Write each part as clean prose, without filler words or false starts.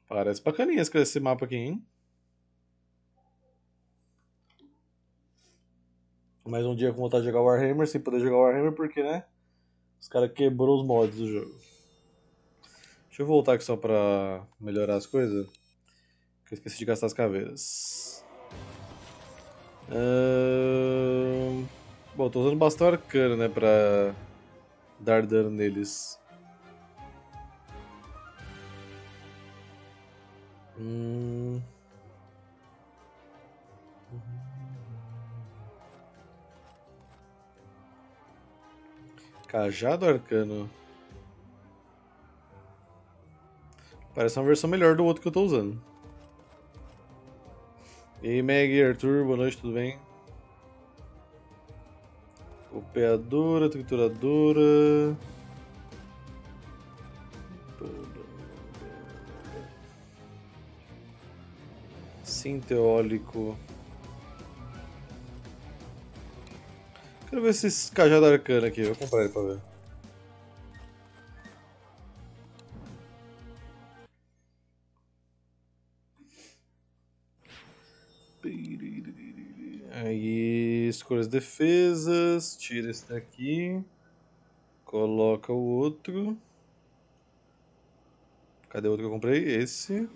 Parece bacaninha esse mapa aqui, hein? Mais um dia com vontade de jogar Warhammer, sem poder jogar Warhammer, porque, né? Os caras quebrou os mods do jogo. Deixa eu voltar aqui só pra melhorar as coisas. Que eu esqueci de gastar as caveiras. Bom, tô usando bastão arcano, né? Pra dar dano neles. Cajado arcano. Parece uma versão melhor do outro que eu tô usando. E aí, Meg, Arthur, boa noite, tudo bem? Copiadora, trituradora. Cinto eólico. Quero ver esse cajado arcano aqui, vou comprar ele pra ver. Aí, escolha as defesas, tira esse daqui, coloca o outro. Cadê o outro que eu comprei? Esse.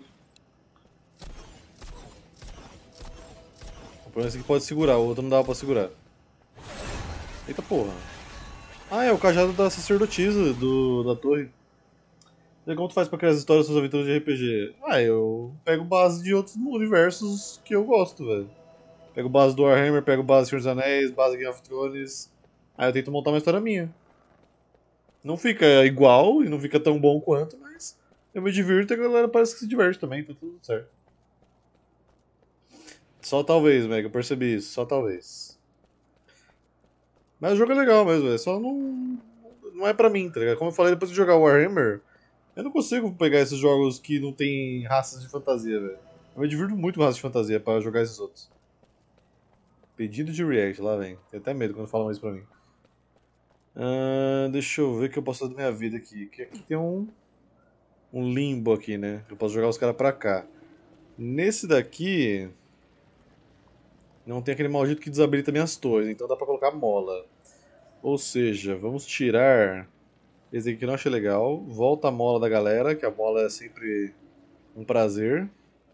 O problema é que pode segurar, o outro não dava pra segurar. Eita porra. Ah, é o cajado da sacerdotisa da torre. E como tu faz pra criar as histórias das suas aventuras de RPG? Ah, eu pego base de outros universos que eu gosto, velho. Pego base do Warhammer, pego base do Senhor dos Anéis, base Game of Thrones. Aí eu tento montar uma história minha. Não fica igual e não fica tão bom quanto, mas eu me divirto e a galera parece que se diverte também, tá tudo certo. Só talvez, Mega, eu percebi isso, só talvez. Mas o jogo é legal mesmo, é só não é pra mim, tá ligado? Como eu falei, depois de jogar Warhammer, eu não consigo pegar esses jogos que não tem raças de fantasia, velho. Eu me divirto muito com raças de fantasia pra jogar esses outros. Pedido de react, lá vem. Tenho até medo quando falam isso pra mim. Deixa eu ver o que eu posso fazer da minha vida aqui. Que aqui tem um limbo aqui, né? Eu posso jogar os caras pra cá. Nesse daqui... não tem aquele maldito que desabilita minhas torres, então dá pra colocar mola. Ou seja, vamos tirar... esse aqui que eu não achei legal. Volta a mola da galera, que a mola é sempre um prazer.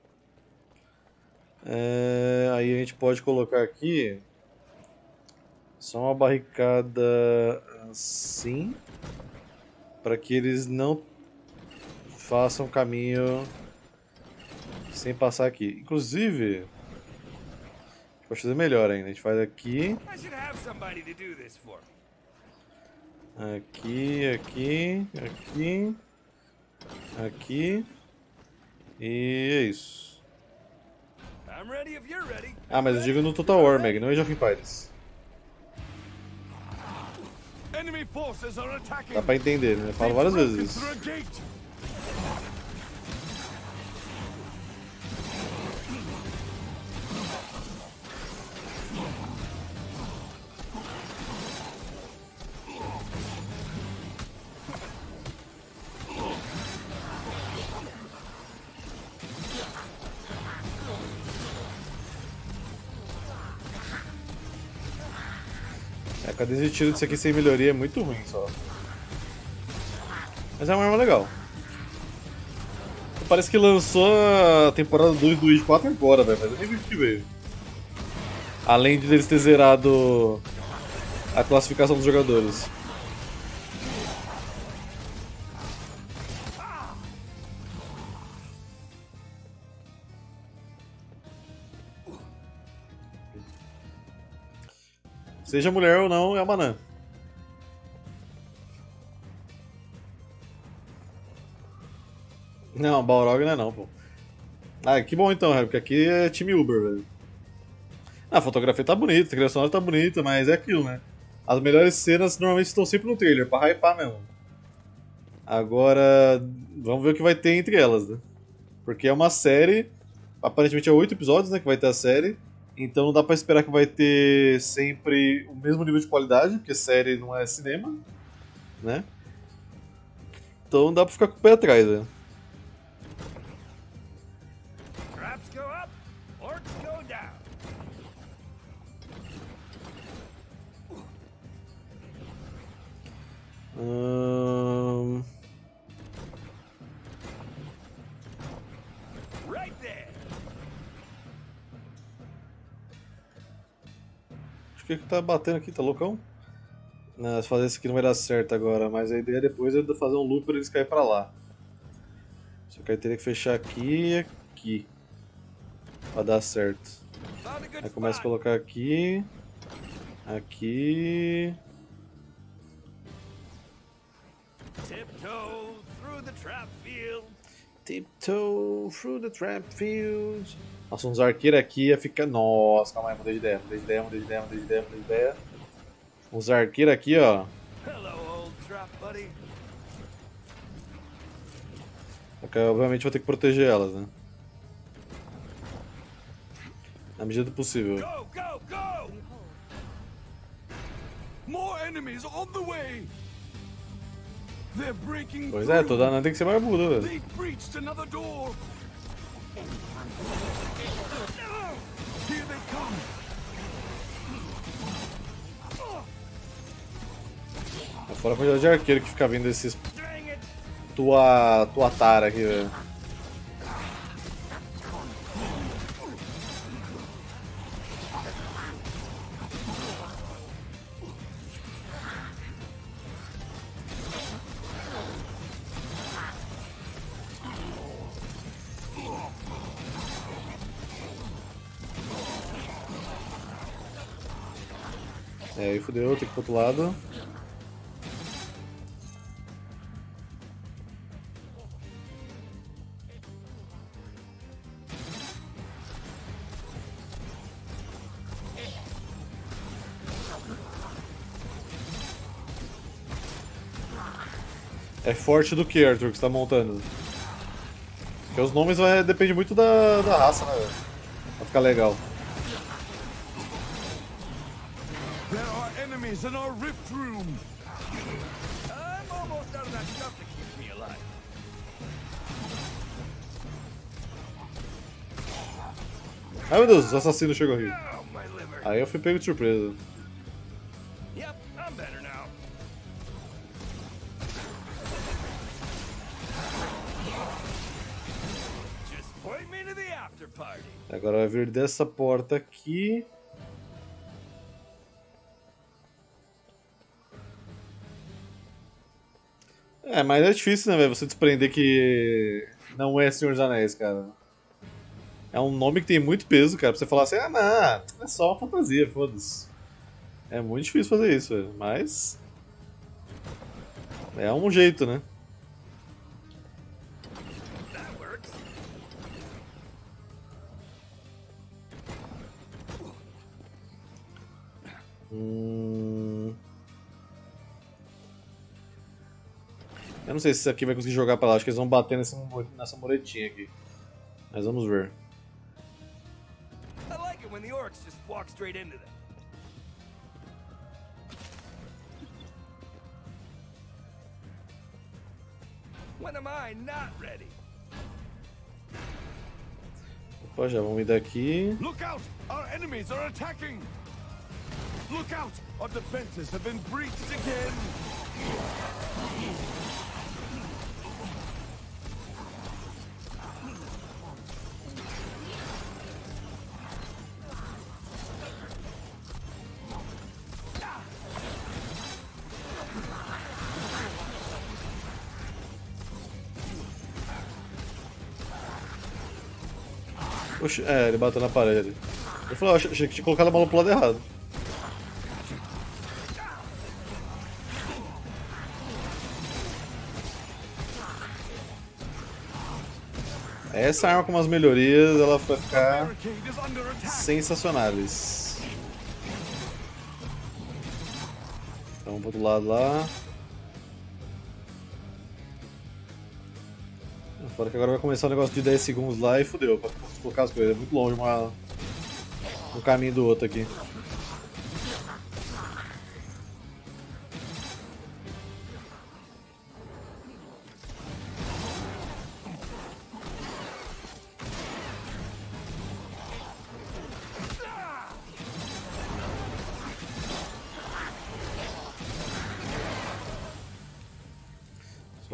Aí a gente pode colocar aqui... só uma barricada assim, para que eles não façam caminho sem passar aqui. Inclusive, a gente pode fazer melhor ainda. A gente faz aqui, aqui, e é isso. Ah, mas eu digo no Total War, Meg, não Age of Empires. Dá pra entender, né? Eu falo várias vezes isso. Ficar desistindo disso aqui sem melhoria é muito ruim só. Mas é uma arma legal. Parece que lançou a temporada 2 do Witch 4 agora, velho, mas eu nem vi o que veio. Além de eles ter zerado a classificação dos jogadores. Seja mulher ou não, é uma anã. Não, Balrog não é não, pô. Ah, que bom então, porque aqui é time Uber, velho. Ah, a fotografia tá bonita, a trilha sonora tá bonita, mas é aquilo, né? As melhores cenas normalmente estão sempre no trailer, pra hypar mesmo. Agora, vamos ver o que vai ter entre elas, né? Porque é uma série, aparentemente é 8 episódios, né, que vai ter a série. Então não dá pra esperar que vai ter sempre o mesmo nível de qualidade, porque série não é cinema, né? Então dá pra ficar com o pé atrás, né? Traps go up, orcs go down. Right there. Acho que tá batendo aqui, tá loucão? Não, se fazer isso aqui não vai dar certo agora, mas a ideia depois é fazer um loop pra eles caírem pra lá. Só que aí teria que fechar aqui e aqui pra dar certo. Found a good Aí começa a spot. colocar aqui, aqui. Tiptoe through the trap field. Tiptoe through the trap field. Nossa, uns arqueiros aqui ia ficar. Nossa, calma aí, mudei de ideia, mudei de ideia, mudei de ideia, mudei de ideia, mudei de ideia. Uns arqueiros aqui, ó. Hello, old trap buddy. Ok, obviamente vou ter que proteger elas, né? Na medida do possível. Go, go, go! More enemies on the way. They're breaking Pois é, toda danada tem que ser barbudo, velho. They breached another door. Here they come. Fora a quantidade de arqueiro que fica vindo desses Dang it! tuatara aqui, velho. É, aí fudeu, tem que ir pro outro lado. É forte do que, Arthur, que você tá montando? Porque os nomes depende muito da raça, né, velho? Pra ficar legal. There are enemies in our rift room. I'm almost out of that stuff that keeps me alive. Ai meu Deus, o assassino chegou aqui. Oh, my liver. Aí eu fui pego de surpresa. Yep, I'm better now. Just point me to the after party. Agora vai vir dessa porta aqui. É, mas é difícil, né, velho? Você desprender que não é Senhor dos Anéis, cara. É um nome que tem muito peso, cara. Pra você falar assim, ah, não, é só uma fantasia, foda-se. É muito difícil fazer isso, velho. Mas. É um jeito, né? That works. Eu não sei se isso aqui vai conseguir jogar pra lá. Acho que eles vão bater nessa muretinha aqui. Mas vamos ver. I like it when the orcs just walk straight into them. When am I not ready? Opa, já vamos ir daqui. Look out! Our enemies are attacking. Look out! Our defenses have been breached again. Oxe, é, ele bateu na parede. Eu falei, achei que tinha colocado a bola pro lado errado. Essa arma com umas melhorias, ela vai ficar Barricade is under attack. sensacionais. Então vamos pro outro lado lá. Fora que agora vai começar um negócio de 10 segundos lá e fudeu pra colocar as coisas. É muito longe um caminho do outro aqui.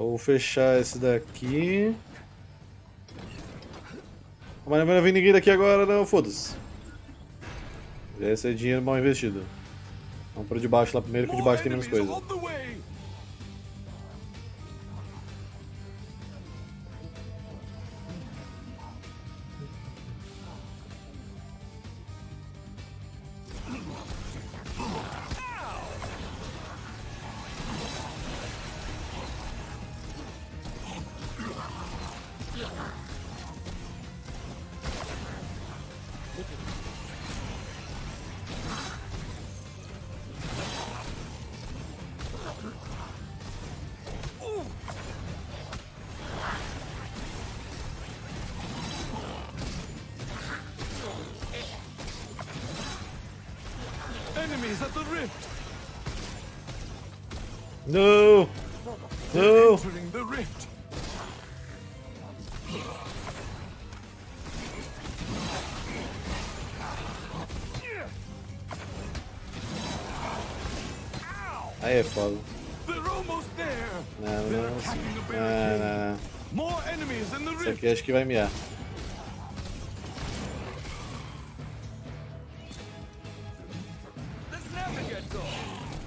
Vou fechar esse daqui. Mas não vai vir ninguém daqui agora, não, foda-se. Esse é dinheiro mal investido. Vamos pro de baixo lá primeiro, que o de baixo tem menos coisa. On the way. Enemies at the rift. No! No! Entering the rift. Aí é foda. They're almost there. Não, They're não, attacking the não, barricade. não. More enemies in the Isso rift. aqui acho que vai miar. This never gets old.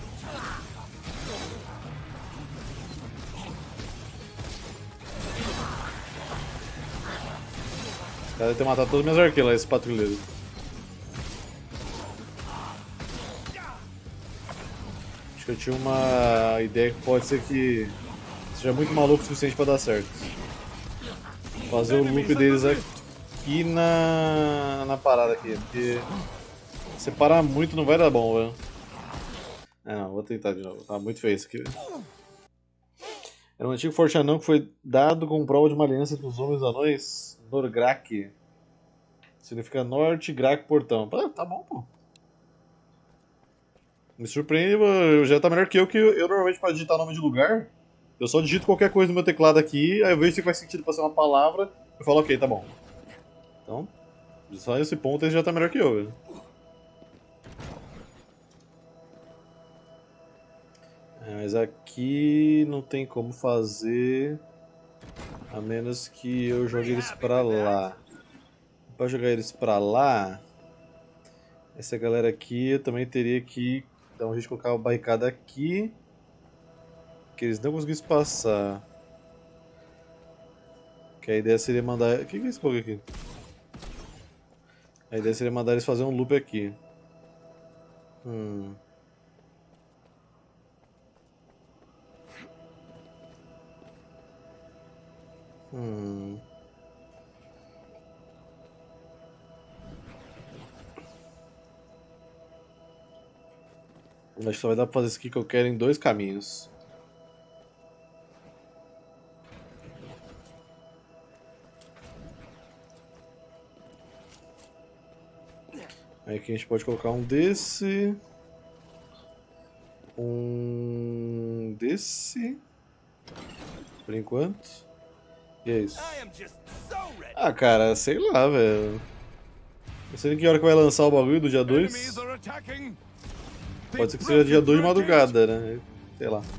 Os caras devem ter matado todos os meus arqueiros lá, esses patrulheiros. Acho que eu tinha uma ideia que pode ser que seja muito maluco o suficiente pra dar certo. Fazer o loop deles aqui na parada aqui, porque se parar muito não vai dar bom, velho. Não, vou tentar de novo, tá muito feio isso aqui, velho. Era um antigo forte anão que foi dado como prova de uma aliança entre os homens anões, Norgrak. Significa norte, Grak, portão. Tá bom, pô. Me surpreende, já tá melhor que eu normalmente para digitar nome de lugar, eu só digito qualquer coisa no meu teclado aqui, aí eu vejo se faz sentido pra ser uma palavra, eu falo ok, tá bom. Então, só nesse ponto ele já tá melhor que eu, velho. Mas aqui não tem como fazer, a menos que eu jogue eles pra lá. Pra jogar eles pra lá, essa galera aqui eu também teria que dar um jeito de colocar a barricada aqui, que eles não conseguissem passar. Que a ideia seria mandar... O que é esse bug aqui? A ideia seria mandar eles fazer um loop aqui. Acho que só vai dar pra fazer isso aqui que eu quero em dois caminhos. Aí aqui a gente pode colocar um desse. Um desse. Por enquanto. E é isso. I am just so ready. Ah, cara, sei lá, velho. Não sei nem que hora que vai lançar o bagulho do dia 2. Enemies are attacking. Pode ser que seja dia 2 de madrugada, né? Sei lá.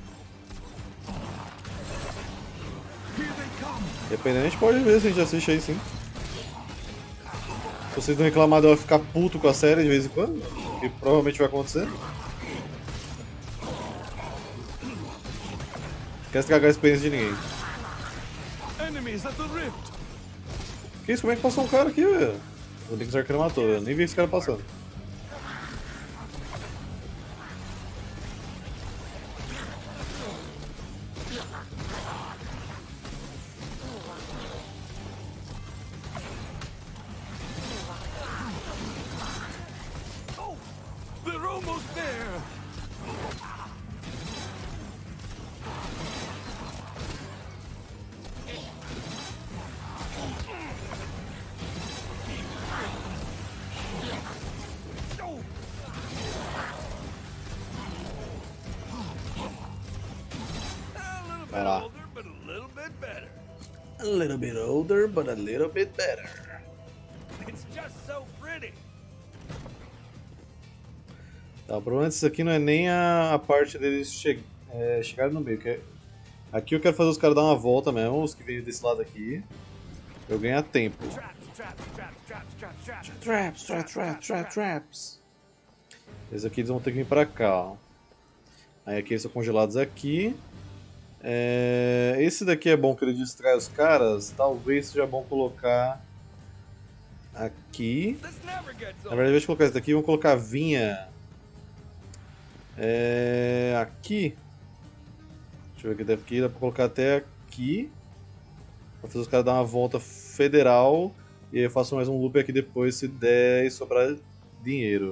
Here they come. Dependendo, a gente pode ver se a gente assiste aí sim. Se vocês não reclamar de eu ficar puto com a série de vez em quando, que provavelmente vai acontecer. Quer estragar a experiência de ninguém. Enemies at the rift. Que isso? Como é que passou um cara aqui, velho? O Link's Arcana matou, eu nem vi esse cara passando. Oh, they're almost there. A lá. little bit older, but a little bit better. A little bit older, but a little bit better. It's just so pretty. Tá, o problema disso aqui não é nem a parte deles chegarem no meio, que Aqui eu quero fazer os caras dar uma volta mesmo, os que vêm desse lado aqui. Eu ganhar tempo. Traps. Esses aqui eles vão ter que vir pra cá, ó. Aí aqui eles são congelados aqui. Esse daqui é bom que ele distrai os caras. Talvez seja bom colocar aqui. Na verdade, ao invés de colocar esse daqui, vamos colocar a vinha aqui. Deixa eu ver o que daqui. Dá pra colocar até aqui. Pra fazer os caras dar uma volta federal. E aí eu faço mais um loop aqui depois se der e sobrar dinheiro.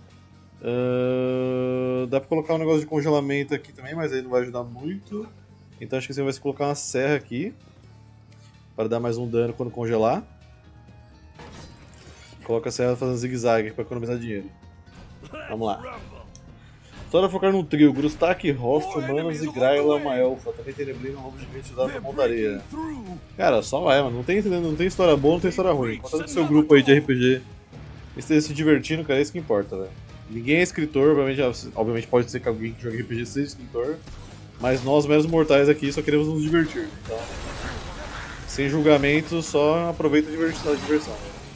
Dá pra colocar um negócio de congelamento aqui também, mas aí não vai ajudar muito. Então acho que você vai colocar uma serra aqui. Para dar mais um dano quando congelar. Coloca a serra fazendo zigue-zague para economizar dinheiro. Vamos lá. História focar no trio, Grustak, Rost, Humanos e Graila, uma elfa. Também tem neblina, um lobo gigante usado pra montaria. Cara, só vai, mano. Não tem história boa, não tem história ruim. Contanto que seu grupo aí de RPG esteja se divertindo, cara, é isso que importa, velho. Ninguém é escritor, obviamente pode ser que alguém que joga RPG seja escritor. Mas nós, meros mortais aqui, só queremos nos divertir. Então, sem julgamento, só aproveita a diversão.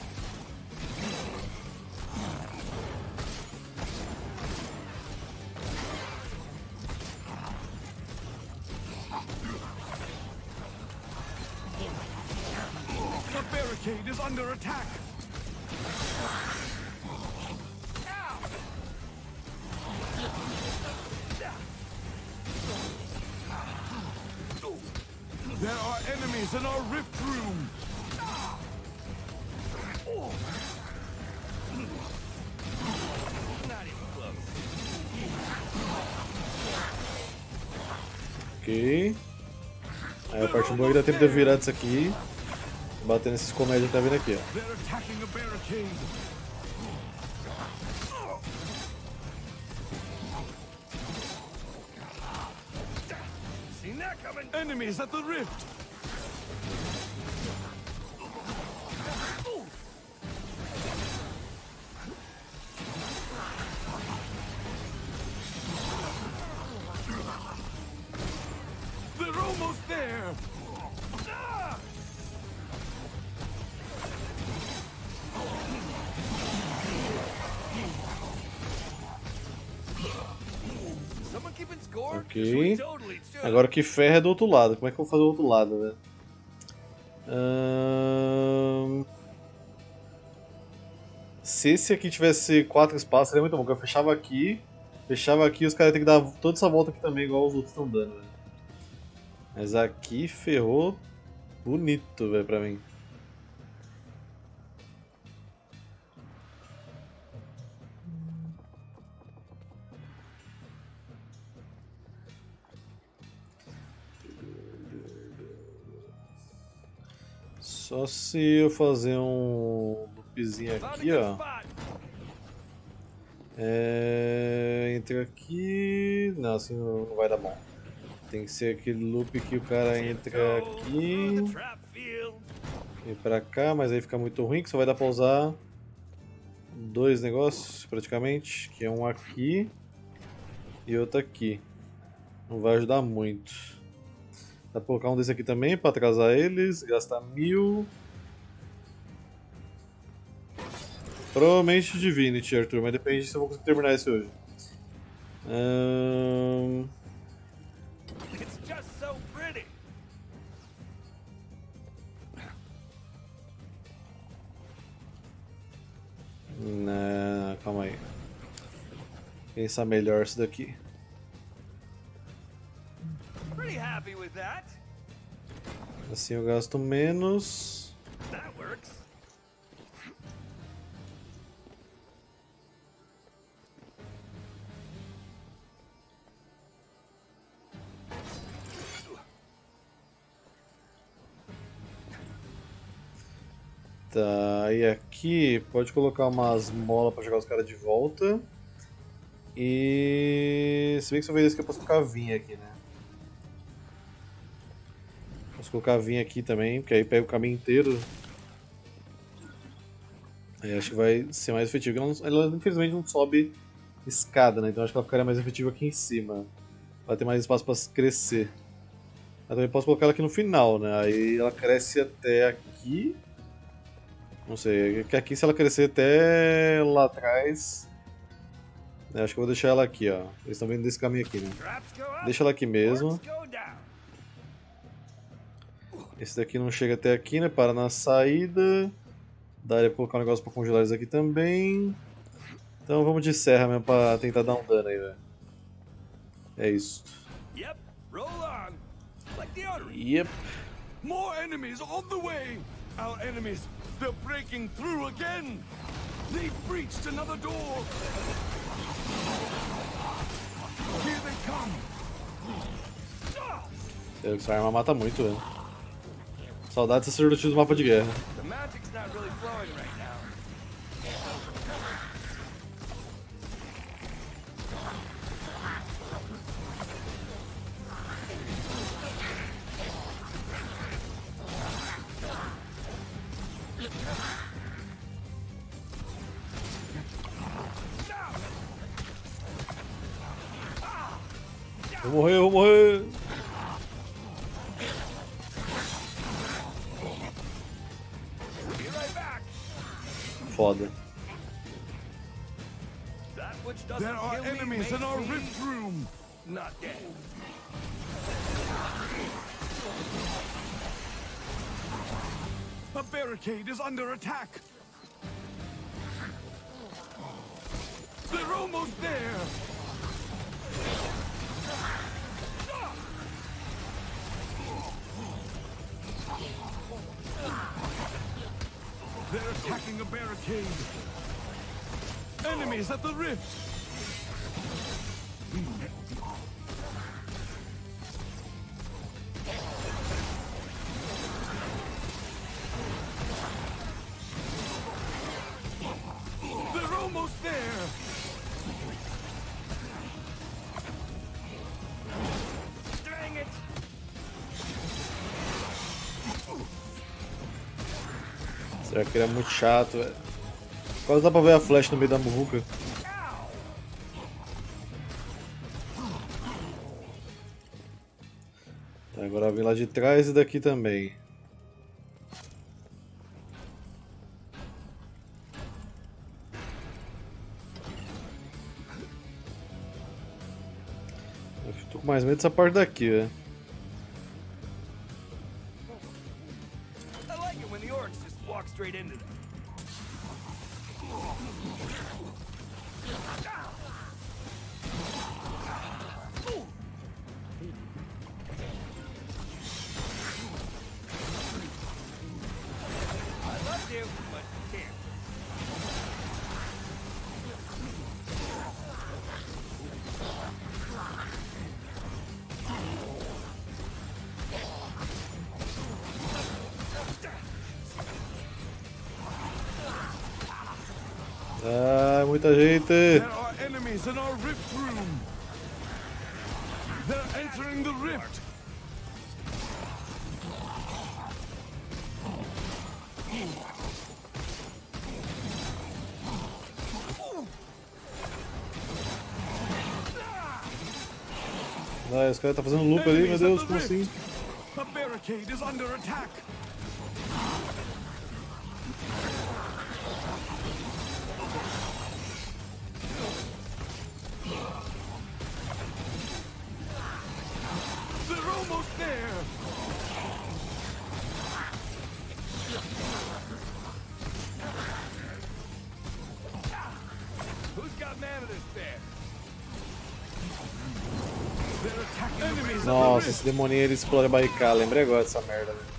The barricade is under attack. There are enemies in our rift room. Not even close. Ok. Aí a parte boa é que dá tempo de eu virar disso aqui. Bater nesses comédias que tá vindo aqui, ó. They're attacking a barricade. Seen that coming? Enemies at the rift. They're almost there. Someone keeping score? Ok. Totally should. Agora que ferro é do outro lado. Como é que eu vou fazer do outro lado, velho? Se esse aqui tivesse 4 espaços, seria muito bom. Porque eu fechava aqui e os caras têm que dar toda essa volta aqui também, igual os outros estão dando, velho. Mas aqui ferrou bonito, velho, pra mim. Só se eu fazer um loopzinho Found a aqui, good ó. spot. Entra aqui. Não, assim não vai dar bom. Tem que ser aquele loop que o cara entra Through aqui the trap field. e pra cá, mas aí fica muito ruim, que só vai dar pra usar dois negócios praticamente, que é um aqui e outro aqui. Não vai ajudar muito. Dá pra colocar um desse aqui também pra atrasar eles, gastar 1000. Provavelmente Divinity, Arthur, mas depende se eu vou conseguir terminar esse hoje. It's just so pretty. Não, calma aí. Pensar melhor isso daqui. Pretty happy with that. Assim eu gasto menos. That works. Tá, e aqui pode colocar umas molas pra jogar os caras de volta. E se bem que se eu ver isso que eu posso colocar vinha aqui, né? Posso colocar vinha aqui também, porque aí pega o caminho inteiro. Aí acho que vai ser mais efetivo. Ela infelizmente não sobe escada, né? Então acho que ela ficaria mais efetiva aqui em cima. Vai ter mais espaço pra crescer. Eu também posso colocar ela aqui no final, né? Aí ela cresce até aqui. Não sei, que aqui se ela crescer até lá atrás... acho que eu vou deixar ela aqui, ó. Eles estão vendo desse caminho aqui, né? Traps go up, Deixa ela aqui mesmo. orcs go down. Esse daqui não chega até aqui, né? Para na saída. Daria pra colocar um negócio pra congelar eles aqui também. Então vamos de serra mesmo pra tentar dar um dano aí, velho. É isso. Yep, roll on. Like deodorant. Yep. More enemies on the way! Our enemies, they're breaking through again! They've breached another door! Here they come! Essa arma mata muito, velho. Saudade de sacerdotismo do mapa de guerra. The magic's not really flowing right now. Vou morrer, eu vou morrer. Be right back. Foda. That which doesn't There are kill me enemies in makes our me rift room! not dead. A barricade is under attack! They're almost there! They're attacking a barricade! Enemies at the rift! They're almost there! Dang it! Será que ele é muito chato, velho? Quase dá pra ver a flecha no meio da muvuca. Tá, agora vem lá de trás e daqui também. Eu tô com mais medo dessa parte daqui, velho. I like it when the orcs just walk straight into them. I'd love to, but can't. Ah, muita gente! There are enemies in our rift room! They're entering the rift! Ah, esse cara tá fazendo loop ali, meu Enemies Deus, at the como assim? rift. A barricade is under attack! They're almost there! Who's got mana to spare? They're attacking enemies at the Nossa, rift! esse demoninho ele explode a barricada, lembrei agora dessa merda, velho.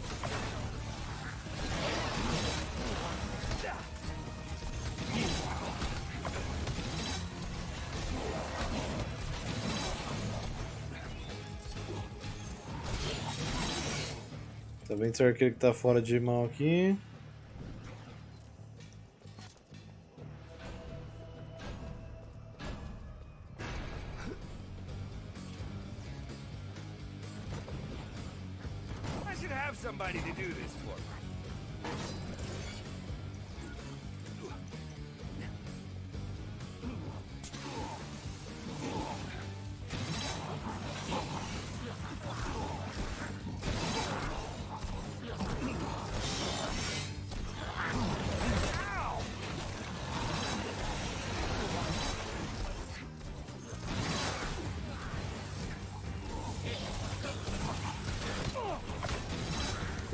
Tá vendo esse arqueiro que tá fora de mão aqui? I should have somebody to do this for me.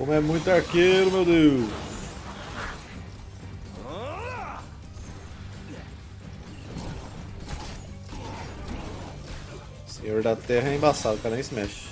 Como é muito arqueiro, meu Deus. Senhor da Terra é embaçado, o cara nem se mexe.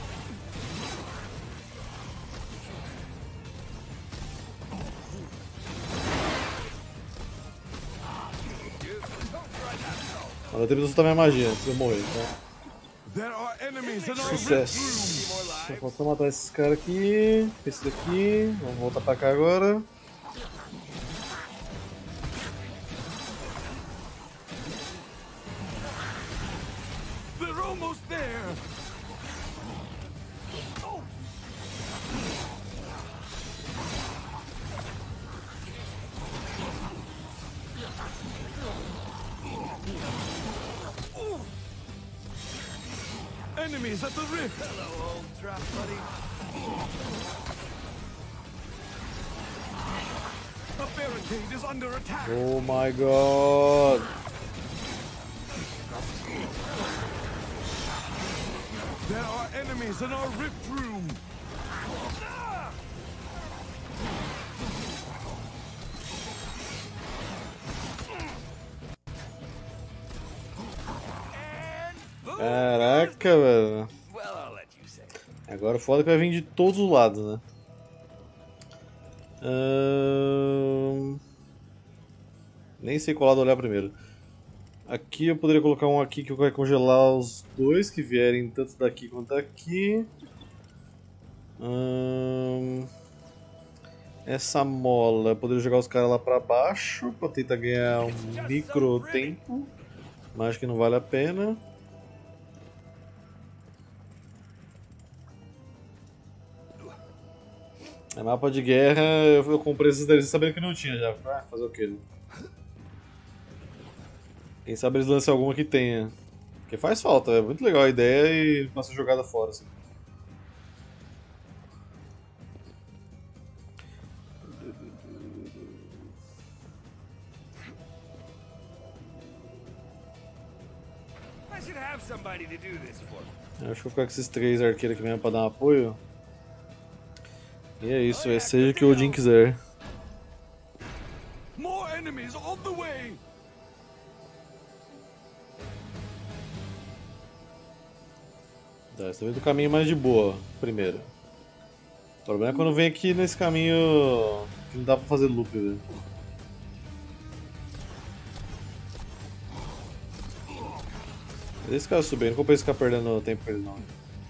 Mas eu tenho que soltar minha magia antes de eu morrer, então. There are enemies in our rift Sucesso. room. Só falta matar esses caras aqui. Esse daqui. Vamos voltar pra cá agora. They're almost there. Enemies at the rift. Hello, old trap buddy. A barricade is under attack. Oh my god. There are enemies in our rift room. Caraca, velho. Well, I'll let you say it. Agora o foda é que vai vir de todos os lados, né? Nem sei qual lado olhar primeiro. Aqui eu poderia colocar um aqui que vai congelar os dois que vierem tanto daqui quanto daqui. Essa mola, eu poderia jogar os caras lá pra baixo pra tentar ganhar um micro tempo. Mas acho que não vale a pena. É mapa de guerra, eu comprei esses DLCs sabendo que não tinha já. Ah, fazer o quê? Né? Quem sabe eles lancem alguma que tenha. Porque faz falta, é muito legal a ideia e passa jogada fora. Assim. I should have somebody to do this for me. Acho que vou ficar com esses três arqueiros aqui mesmo pra dar um apoio. E é isso, seja o que o Odin quiser. More enemies on the way. Tá, você vem do caminho mais de boa, primeiro. O problema é quando vem aqui nesse caminho que não dá pra fazer loop, velho. Deixa esse cara subir, não compensa ficar perdendo tempo com ele não.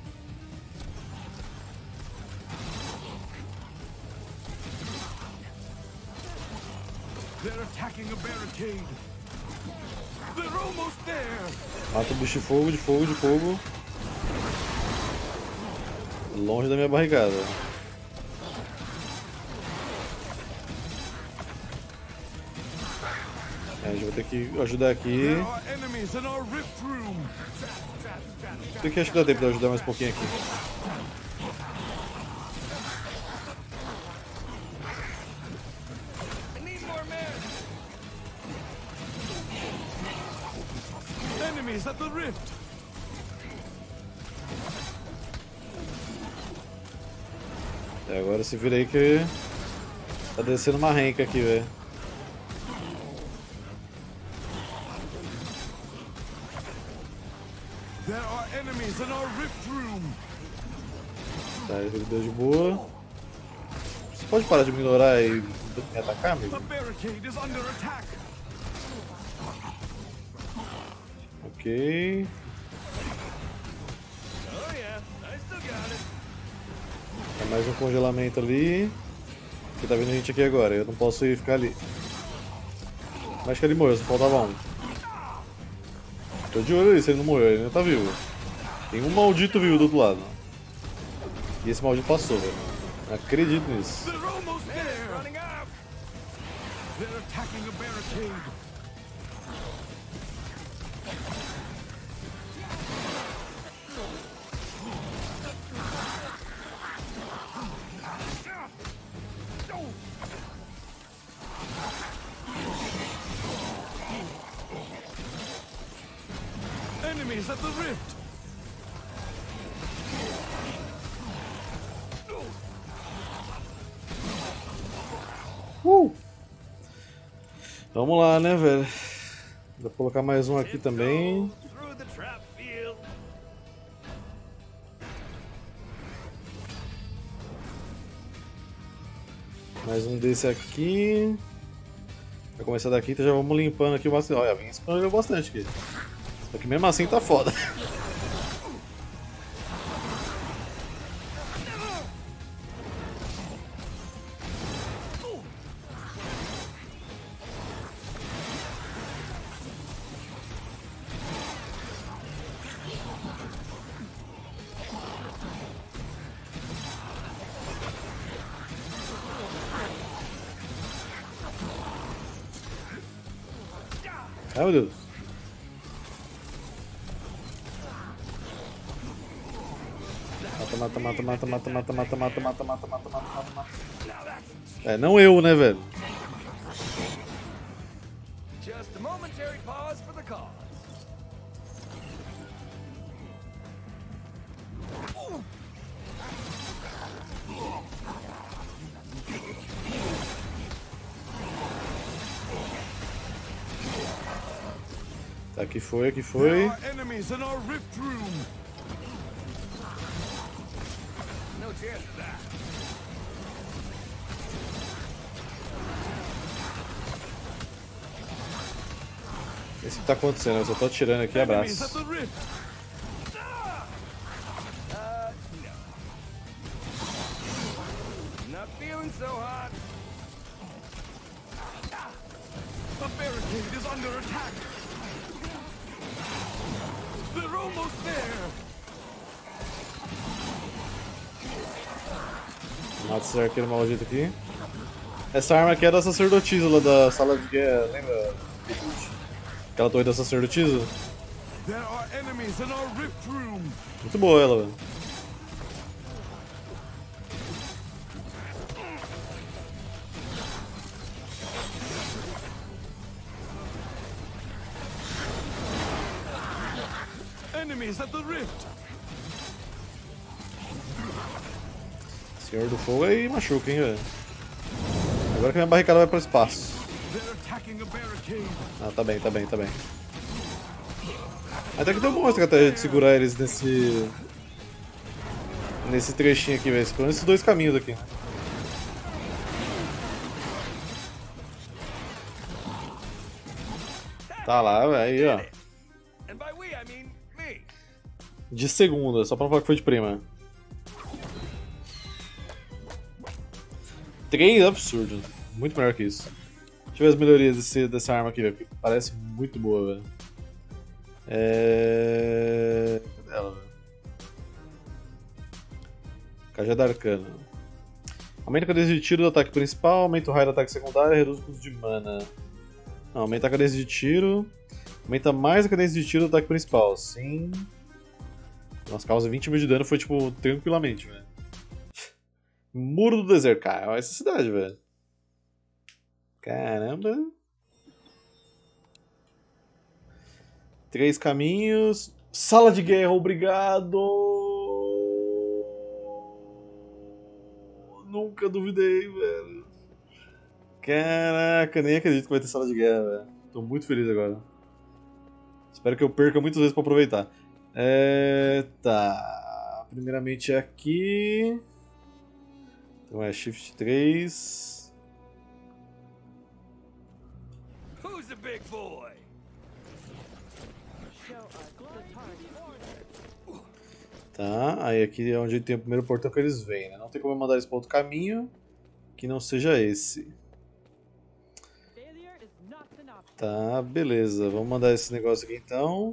They're attacking a barricade. They're almost there. Mata o bicho de fogo, de fogo, de fogo. Longe da minha barrigada. A gente vai ter que ajudar aqui. There are enemies in our rift room. Tem que ajudar tempo de ajudar mais um pouquinho aqui. I need more men. Enemies at the rift. E agora se vira aí que tá descendo uma renca aqui, velho. There are enemies in our rift room. Tá, ele deu de boa. Você pode parar de me ignorar e me atacar, amigo? The barricade is under attack. Ok. Oh yeah, I still got it. Tem mais um congelamento ali. Que tá vindo a gente aqui agora, eu não posso ir ficar ali. Acho que ele morreu, só faltava um. Tô de olho ali se ele não morreu, ele ainda tá vivo. Tem um maldito vivo do outro lado. E esse maldito passou, velho. Não acredito nisso. They're almost there. Running out. They're attacking a barricade. Enemies at the rift. Vamos lá, né, velho? Vou colocar mais um aqui também. Through the trap field. Mais um desse aqui. Vai começar daqui, então já vamos limpando aqui o bastante. Olha, vem expandindo bastante aqui. Só que mesmo assim tá foda. Ai, meu Deus. Mata, mata, mata, mata, mata, mata, mata, mata, mata, mata, mata, mata, mata. É, não eu, né, velho? Just a momentary pause for the cause. Tá, aqui foi, aqui There foi. are enemies in our rift room. No chance of that. Esse que tá acontecendo, eu só tô atirando aqui, Enemies at abraço. the rift. No. Not feeling so hot. The barricade is under attack. They're almost there. Mata esse arqueiro maldito aqui. Essa arma aqui é da sacerdotisa lá da sala de guerra, lembra? Aquela torre da sacerdotisa? There are enemies in our rift room. Muito boa ela, velho. Enemies at the rift. Senhor do Fogo aí machuca, hein, velho. Agora que minha barricada vai pro espaço. They're attacking a barricade. Ah, tá bem, tá bem, tá bem. Até que deu bom a estratégia de segurar eles nesse trechinho aqui, velho. Pelo menos esses dois caminhos aqui. Tá lá, velho, aí, ó. And by we, I mean me. De segunda, só pra não falar que foi de prima. 3 absurdo. Muito melhor que isso. Deixa eu ver as melhorias dessa arma aqui, velho. Parece muito boa, velho. Cadê ela, velho? Cajado arcano. Aumenta a cadência de tiro do ataque principal, aumenta o raio do ataque secundário e reduz o custo de mana. Não, aumenta a cadência de tiro. Aumenta mais a cadência de tiro do ataque principal. Sim. Nossa, causa 20 mil de dano, foi tipo tranquilamente, velho. Muro do deserto, cara. Olha essa cidade, velho. Caramba. 3 caminhos. Sala de guerra, obrigado. Nunca duvidei, velho. Caraca, nem acredito que vai ter sala de guerra, velho. Tô muito feliz agora. Espero que eu perca muitas vezes pra aproveitar. Tá. Primeiramente aqui. Então é Shift 3. Who's the big boy? Tá, aí aqui é onde tem o primeiro portão que eles vêm, né? Não tem como eu mandar eles para outro caminho que não seja esse. Tá, beleza. Vamos mandar esse negócio aqui então.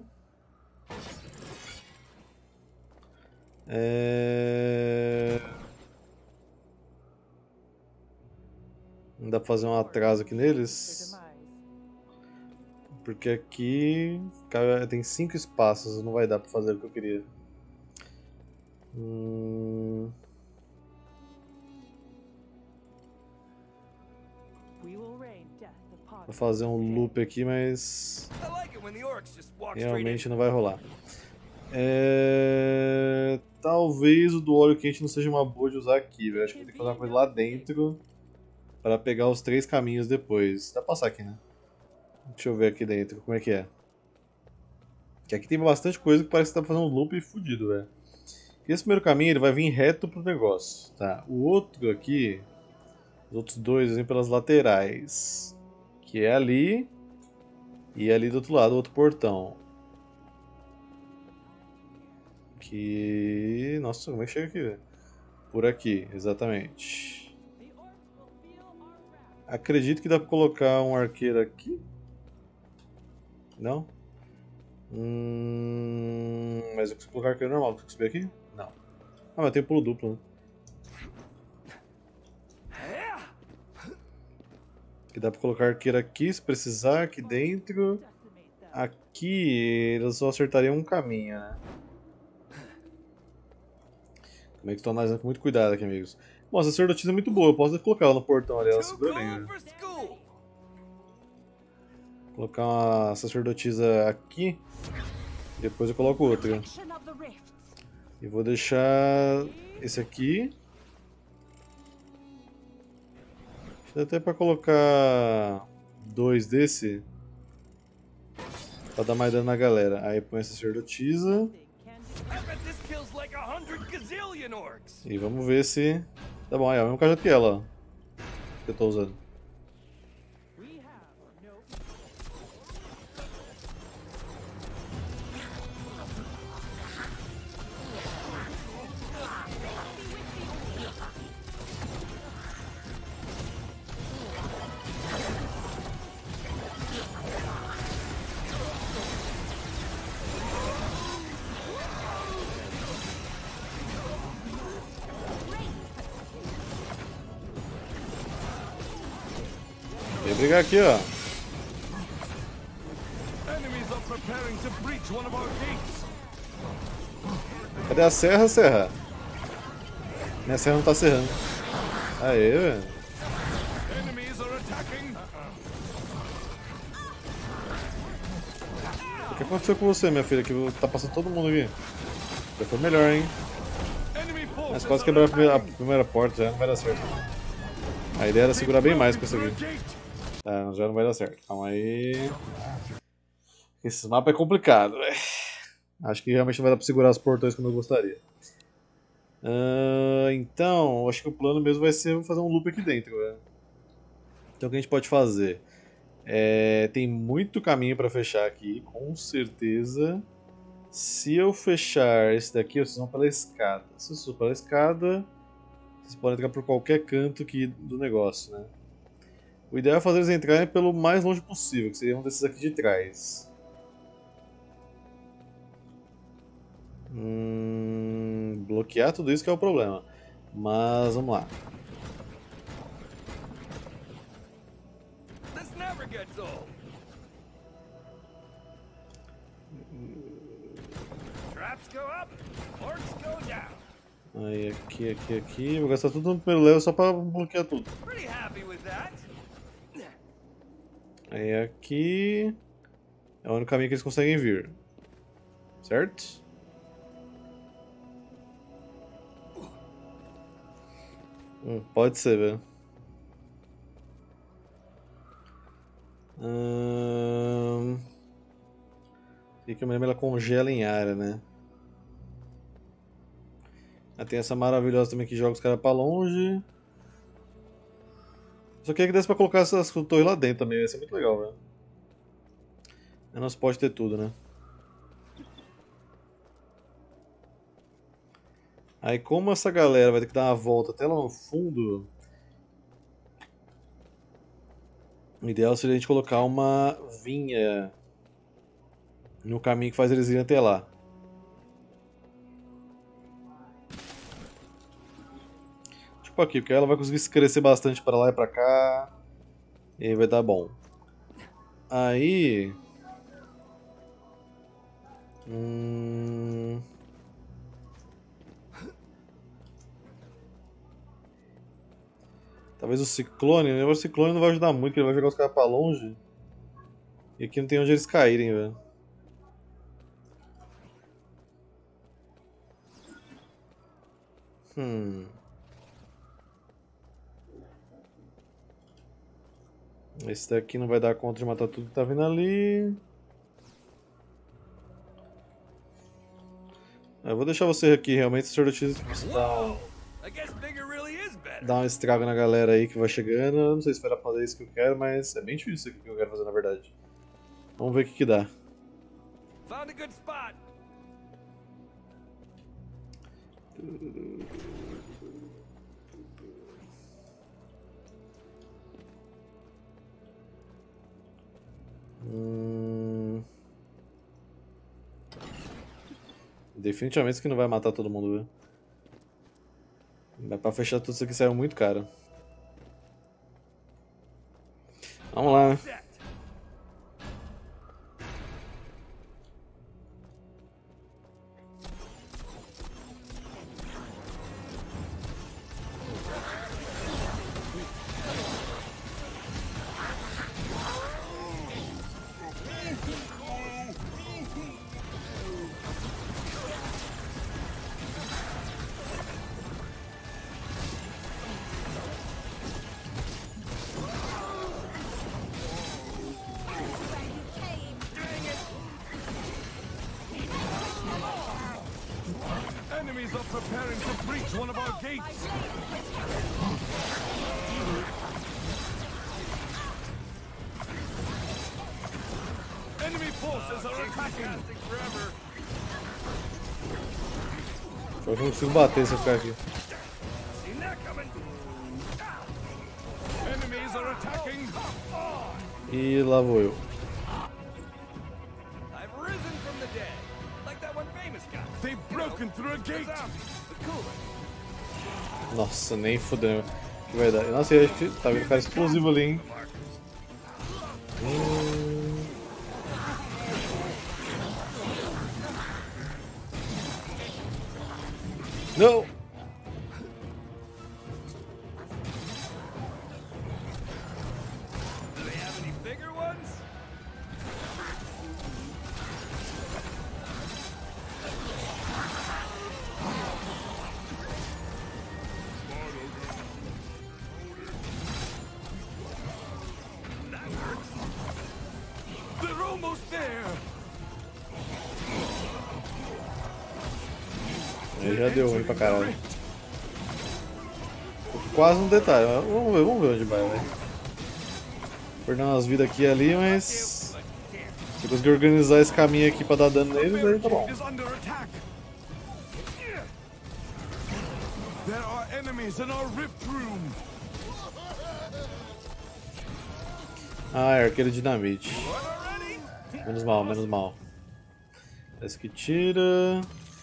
Não dá pra fazer um atraso aqui neles? Porque aqui tem 5 espaços, não vai dar pra fazer o que eu queria. Vou fazer um loop aqui, mas I like it when the orcs just walk straight realmente in. não vai rolar. Talvez o do óleo quente não seja uma boa de usar aqui, velho. Acho que vou ter que fazer uma coisa lá dentro para pegar os 3 caminhos depois. Dá pra passar aqui, né? Deixa eu ver aqui dentro como é que é. Que aqui tem bastante coisa que parece que tá fazendo um loop fudido, velho. Esse primeiro caminho ele vai vir reto pro negócio, tá? O outro aqui, os outros dois vêm pelas laterais, que é ali e ali do outro lado, o outro portão. Que... Nossa, como é que chega aqui, velho? Por aqui, exatamente. Acredito que dá pra colocar um arqueiro aqui? Não? Mas eu consigo colocar arqueiro normal, consigo subir aqui? Não. Ah, mas tem pulo duplo, né? Que dá pra colocar arqueiro aqui, se precisar, aqui dentro. Aqui eles só acertariam um caminho, né? Como é que estou analisando com muito cuidado aqui, amigos. Bom, a sacerdotisa é muito boa, eu posso colocar ela no portão ali, ela Too segura bem, cool né? for school. Colocar uma sacerdotisa aqui, depois eu coloco outra. Protection of the rifts. E vou deixar esse aqui. Dá até pra colocar 2 desse. Pra dar mais dano na galera. Aí põe a sacerdotisa. I bet this kills like 100 gazillion orcs. E vamos ver se... Tá bom, é o mesmo cajado que ela, ó. Que eu tô usando. Vem brigar aqui, ó. Enemies are preparing to breach one of our gates. Cadê a serra, serra? Minha serra não tá serrando. Aê, velho. Enemies are attacking. O que aconteceu com você, minha filha? Que tá passando todo mundo aqui. Já foi melhor, hein? Enemy Mas forces quase are quebrar a attacking. primeira porta, já não vai dar certo. A ideia era segurar bem mais com isso Through a aqui. gate. Tá, já não vai dar certo. Calma aí. Esse mapa é complicado, velho. Acho que realmente não vai dar pra segurar os portões como eu gostaria. Então, acho que o plano mesmo vai ser fazer um loop aqui dentro, velho. Então o que a gente pode fazer? Tem muito caminho pra fechar aqui, com certeza. Se eu fechar esse daqui, vocês vão pela escada. Se eu for pela escada, vocês podem entrar por qualquer canto aqui do negócio, né? O ideal é fazer eles entrarem pelo mais longe possível, que seria um desses aqui de trás. Bloquear tudo isso que é o problema. Mas vamos lá. This never gets old. Traps go up, orcs go down. Aí aqui. Vou gastar tudo no primeiro level só pra bloquear tudo. Pretty happy with that. Aí aqui é o único caminho que eles conseguem vir. Certo? Pode ser, velho. E que eu me lembro, ela congela em área, né? Tem essa maravilhosa também que joga os caras pra longe. Só queria que desse pra colocar essas torres lá dentro também, ia ser muito legal, velho. Mas não se pode ter tudo, né? Aí como essa galera vai ter que dar uma volta até lá no fundo, o ideal seria a gente colocar uma vinha no caminho que faz eles irem até lá. Tipo aqui, porque ela vai conseguir crescer bastante para lá e para cá. E aí vai dar bom. Aí... Talvez o Ciclone, né? O Ciclone não vai ajudar muito, porque ele vai jogar os caras pra longe. E aqui não tem onde eles caírem, velho. Esse daqui não vai dar conta de matar tudo que tá vindo ali. Eu vou deixar você aqui, realmente, sacerdotisa, que você Whoa! I guess bigger really is better. dá um estrago na galera aí que vai chegando. Eu não sei se vai dar pra fazer isso que eu quero, mas é bem difícil isso aqui que eu quero fazer, na verdade. Vamos ver o que dá. Found a good spot. Definitivamente isso aqui não vai matar todo mundo, viu? Dá pra fechar tudo isso aqui, saiu muito caro. Vamos lá. Set. Enemies are preparing to breach one of our gates. Enemy forces are attacking. Lasting forever. Só que eu não consigo bater se eu ficar aqui. Seen that coming. Enemies are attacking. E lá vou eu. I've risen from the dead. Like that one famous guy. They've broken through a gate. But cooler. Nossa, nem fudeu. Que vai dar. Nossa, eu acho que tá vindo cara explosivo ali, hein? Não! Do they have any bigger ones? That works. They're almost there. Aí já deu ruim pra caralho. Tô quase no detalhe, mas vamos ver onde vai, velho. Perdendo umas vidas aqui e ali, mas. Se eu conseguir organizar esse caminho aqui pra dar dano neles, aí tá bom. Is under attack. There are enemies in our rift room. Ah, é arqueiro de dinamite. Menos mal, menos mal. Esse que tira.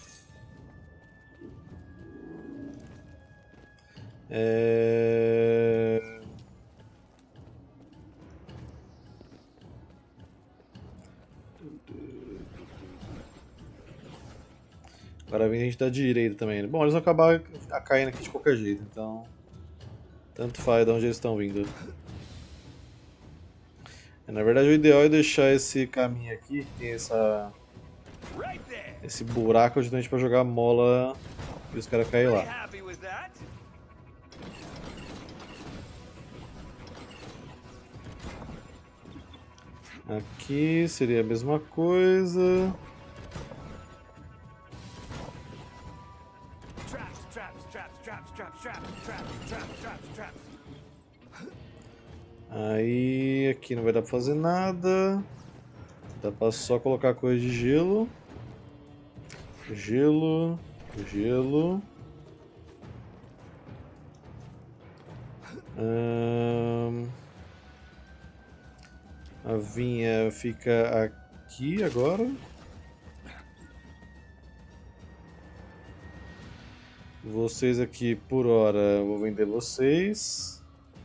Agora vem a gente da direita também. Bom, eles vão acabar caindo aqui de qualquer jeito, então. Tanto faz de onde eles estão vindo. Na verdade, o ideal é deixar esse caminho aqui, que tem Right there. esse buraco justamente pra jogar mola e os caras caírem Pretty lá. happy with that. Aqui seria a mesma coisa. Traps, traps, traps, traps, traps, traps, traps, traps, traps, traps. Aí aqui não vai dar pra fazer nada. Dá pra só colocar coisa de gelo. Gelo. Gelo. A vinha fica aqui agora. Vocês aqui por hora, eu vou vender vocês.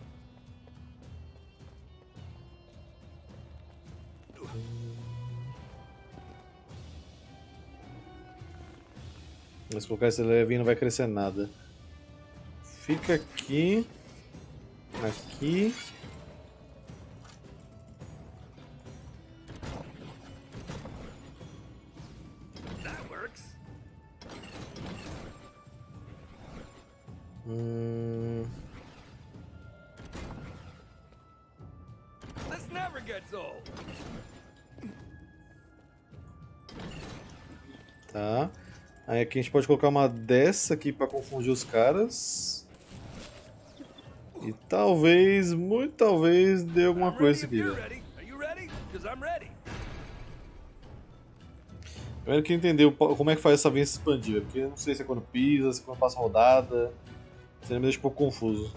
Mas se colocar esse levinho não vai crescer nada. Fica aqui. Aqui. That works. This never gets old. Tá. Aí aqui a gente pode colocar uma dessa aqui pra confundir os caras. E talvez, muito talvez, dê alguma I'm coisa ready if aqui, you're velho. ready. Are you ready? Because I'm ready. Primeiro que entender como é que faz essa vez se expandir, velho, porque eu não sei se é quando pisa, se é quando passa rodada. Isso aí me deixa um pouco confuso.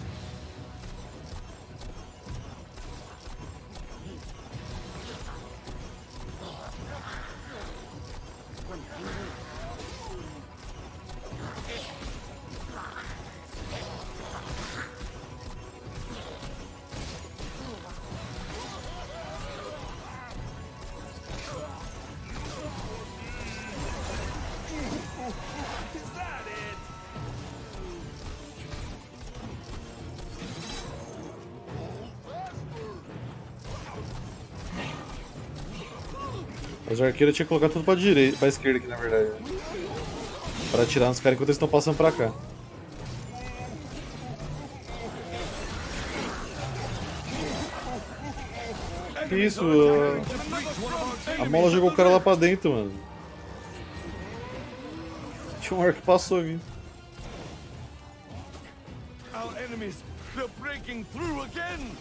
Is that it? Mas o arqueiro tinha que colocar tudo pra direita, pra esquerda aqui na verdade. Pra atirar nos caras enquanto eles estão passando pra cá. Que isso? A mola jogou o cara lá pra dentro, mano. Tinha um arco que passou aqui. Our enemies, they're breaking through again.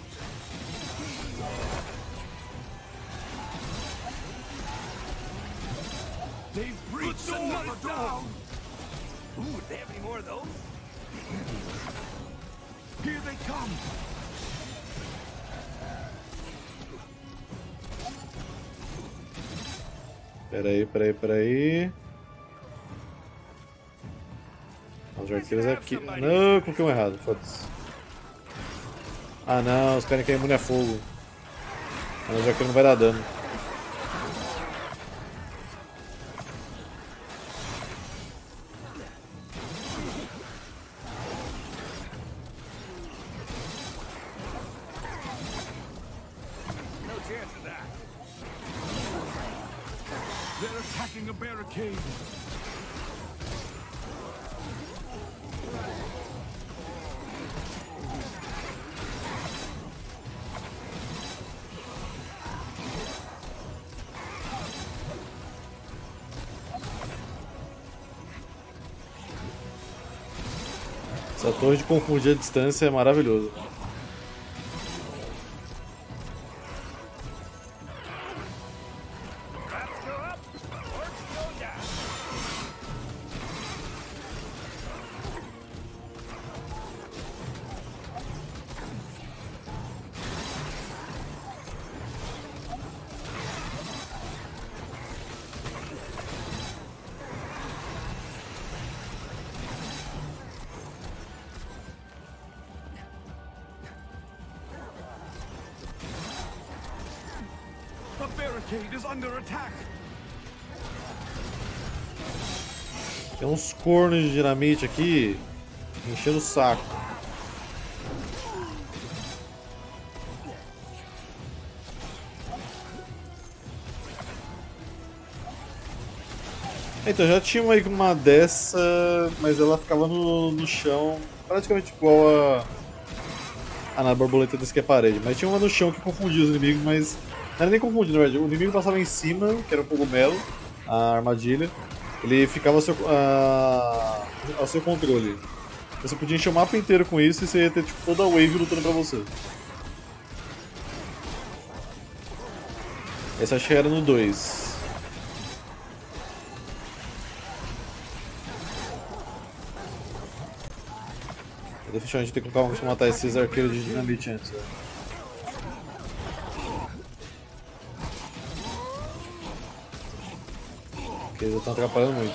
They've breached another door. Ooh, they have any more of those? Here they come. Peraí. Os arqueiros aqui. Não, coloquei um errado, foda-se. Ah não, os caras querem imune a fogo. Mas o arqueiro não vai dar dano. No chance of that. They're attacking a barricade. Essa torre de confundir a distância é maravilhoso. Rats go up, orcs go down. The barricade is under attack. Tem uns cornos de dinamite aqui enchendo o saco. Então, já tinha uma dessa, mas ela ficava no chão, praticamente igual a na borboleta do escape-parede. Mas tinha uma no chão que confundia os inimigos, mas não era nem confundido, na verdade. O inimigo passava em cima, que era o cogumelo, a armadilha, ele ficava ao seu controle. Você podia encher o mapa inteiro com isso e você ia ter tipo, toda a wave lutando pra você. Essa acho que era no 2. Deixa a gente ter que colocar pra matar esses arqueiros de dinamite antes. Né? Porque eles estão atrapalhando muito.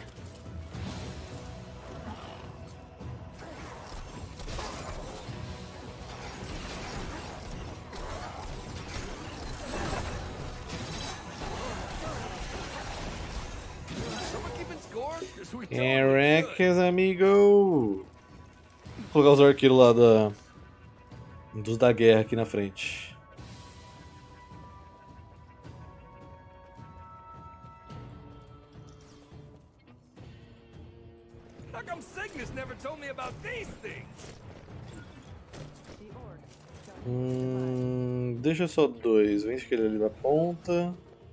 Someone keeping score? Guess we Caraca, amigo! Vou colocar os arqueiros lá dos da guerra aqui na frente. How come Cygnus never told me about these things? deixa só 2. Vende aquele ali da ponta.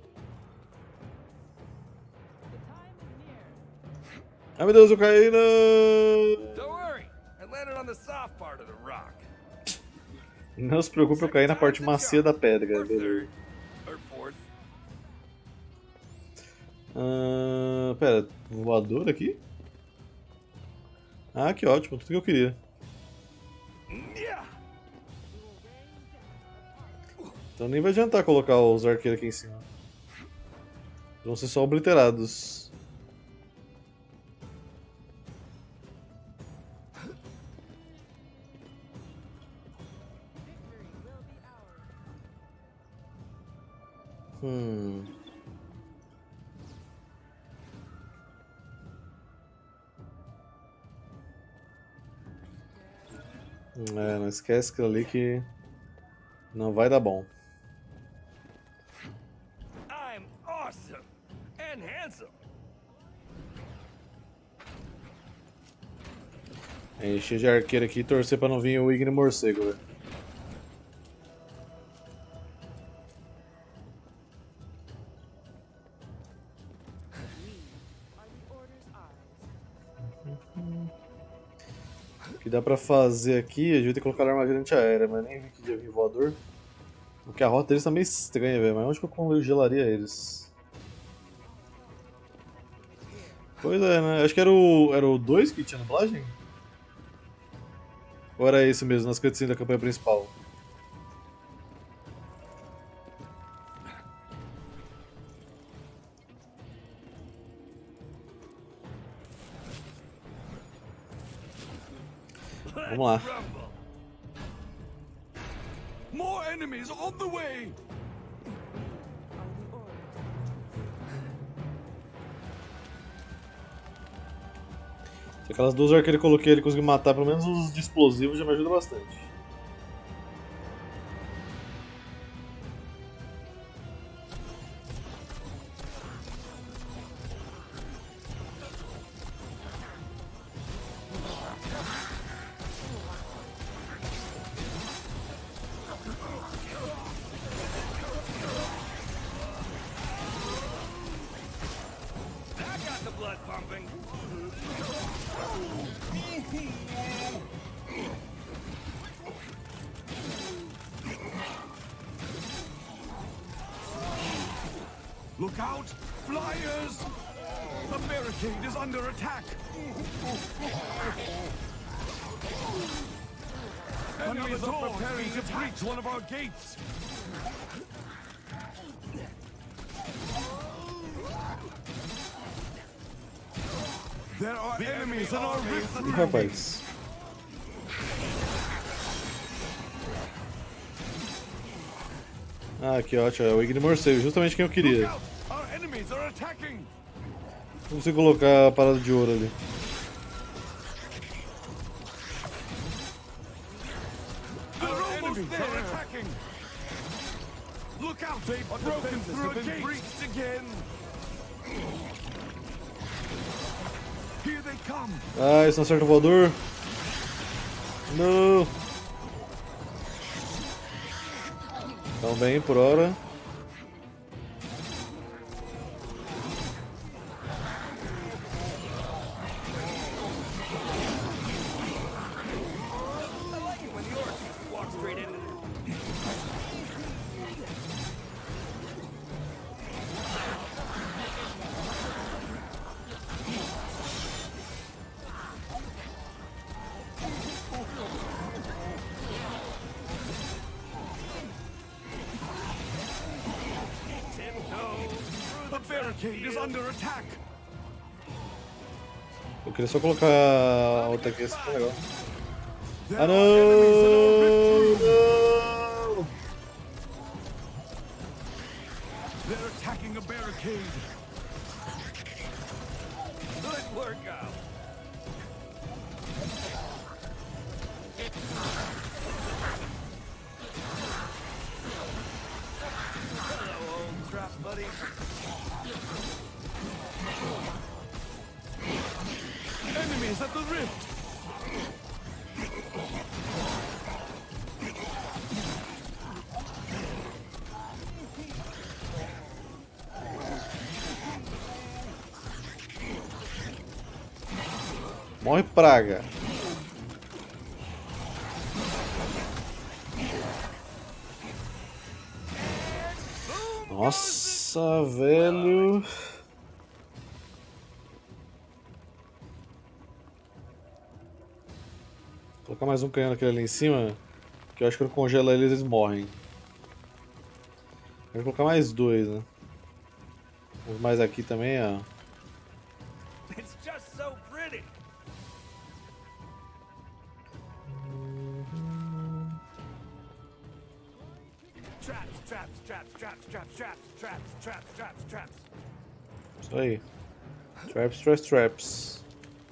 Ai meu Deus, eu caí na... Don't worry, I landed on the soft part of the rock. Não se preocupe, eu caí na parte macia da pedra. Or Beleza. third, or fourth. Pera, voador aqui? Ah, que ótimo, tudo que eu queria. Yeah. Então nem vai adiantar colocar os arqueiros aqui em cima. Vão ser só obliterados. Não esquece aquilo ali que não vai dar bom. I'm awesome and handsome. Encher de arqueiro aqui e torcer pra não vir o Igni Morcego, velho. O que dá pra fazer aqui, a gente vai ter que colocar a armadilha antiaérea, mas nem vi que ia vir voador. Porque a rota deles tá meio estranha, velho, mas onde que eu congelaria eles? Pois é, né? Acho que era o 2 que tinha dublagem? Ou era esse mesmo, nas cutscenes da campanha principal? Vamos lá. Rumble. More enemies on the way. Se aquelas duas arqueiras que eu coloquei ele conseguir matar pelo menos os de explosivos já me ajuda bastante. I got the blood pumping. Look out! Flyers! The barricade is under attack! Enemies are preparing to breach one of our gates! There are enemies in our rift Ih, rapaz. Ah, que ótimo, é o Igni Morcego, justamente quem eu queria. Look out! Our enemies are attacking! Não consigo colocar a parada de ouro ali. Our enemies are attacking! Look out! They've broken through a gate! Breached again! Here they come! Ah, isso não acerta o voador. Não. Tão bem por hora. I like it when the orcs just walk straight into them. The barricade is under attack! Eu queria só colocar a outra aqui, esse legal. There Ah, are enemies in our rift não! room. Não! They're attacking a barricade! Good workout. Hello, old trap buddy. Enemies at the rift! Morre, praga. Nossa, velho. Vou colocar mais um canhão naquele ali em cima, que eu acho que quando congela eles morrem. Vou colocar mais dois, né? Vamos mais aqui também, ó. It's just so pretty. Traps, traps, traps, traps, traps, traps, traps, traps, traps, traps. Isso aí. Traps, traps, traps.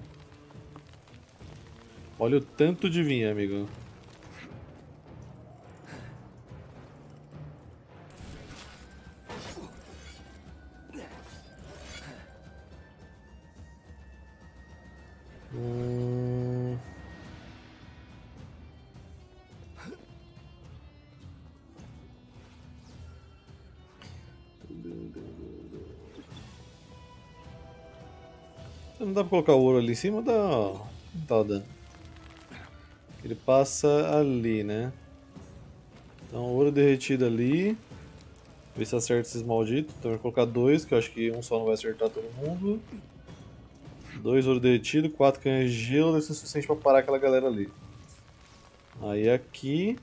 Olha o tanto de vinha, amigo. Não dá pra colocar o ouro ali em cima? Dá. Não tá dando. Ele passa ali, né? Então, ouro derretido ali. Ver se acerta esses malditos. Então, eu vou colocar dois, que eu acho que um só não vai acertar todo mundo. Dois ouro derretido, 4 canhões de gelo, deve ser suficiente pra parar aquela galera ali. Aí aqui.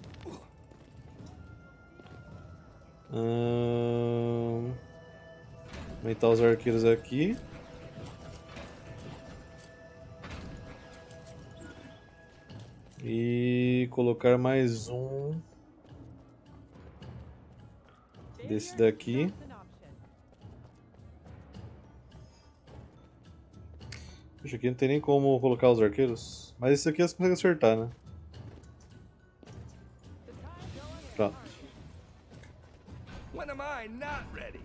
Aumentar os arqueiros aqui. E colocar mais um desse daqui. Puxa, aqui não tem nem como colocar os arqueiros. Mas esse aqui eles conseguem acertar, né? Pronto. When am I not ready?